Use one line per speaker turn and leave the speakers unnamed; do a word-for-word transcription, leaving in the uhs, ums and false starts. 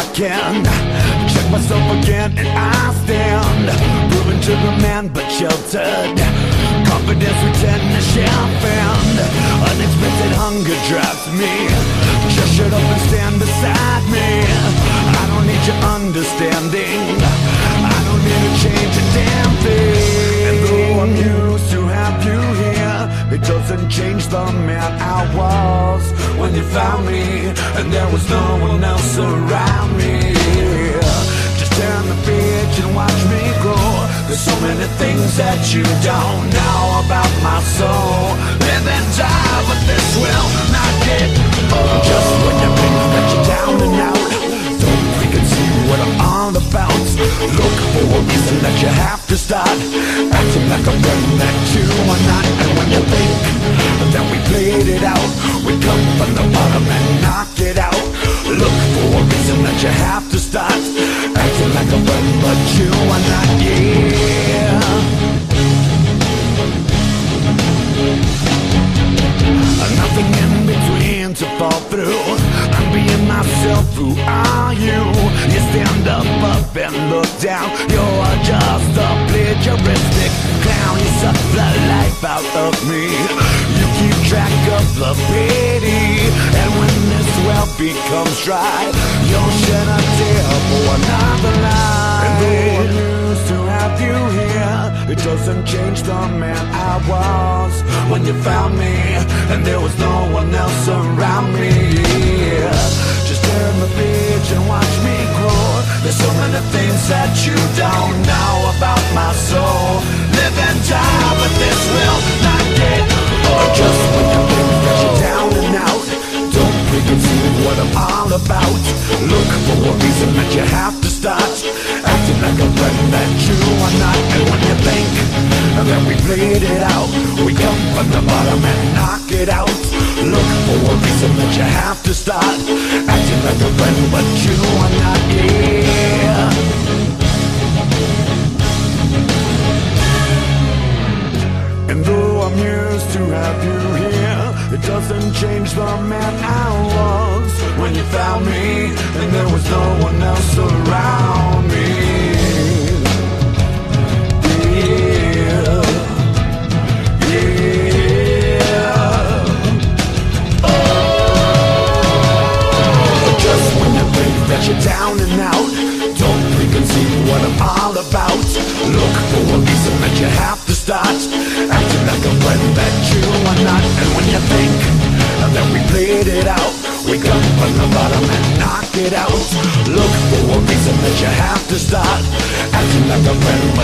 can check myself again and I stand proven to the man but sheltered. Confidence returned to champagne. Unexpected hunger drives me. Just shut up and stand beside me. I don't need your understanding. I don't need to change a damn thing. And though I'm used to have you here, it doesn't change the man I was when you found me, and there was no one else around me. Just turn the page and watch me grow. There's so many things that you don't know about my soul. Live and die, but this will not get old. Just when you think that you're down and out, don't preconceive what I'm all about. Look for a reason that you have to start acting like a friend that you are not. And when you think that we played it out, we come from the bottom and knock it out. Look for a reason that you have to start acting like a friend, but you are not. Yeah. Nothing in between to fall through. I'm being myself. Who are you? You stand up up and look down. You're just a plagiaristic clown. You suck the life out of me. You keep track of the pity, and when this well becomes dry, you'll shed a tear for another lie. And though I'm used to have you here, it doesn't change the man I was when you found me, and there was no one else around me. Just turn the page and watch me grow. There's so many things that you don't know about my soul. Live and die, but this will not get old. Just when you think that you're down and out, don't preconceive what I'm all about. Look for a reason that you have to start acting like a friend that you are not. And when you think that we played it out, we come from the bottom and knock it out. Look for a reason that you have to start acting like a friend, but you are not. Yeah. And though I'm used to have you here, it doesn't change the man I was when you found me, and there was no one else around me. Yeah, yeah. Oh, just when you think that you're down and out, don't preconceive what I'm all about. Look for a reason that you have to start acting like a friend that you are not. And when you think that we played it out, we come from the bottom and knock it out. Look for a reason that you have to start acting like a friend.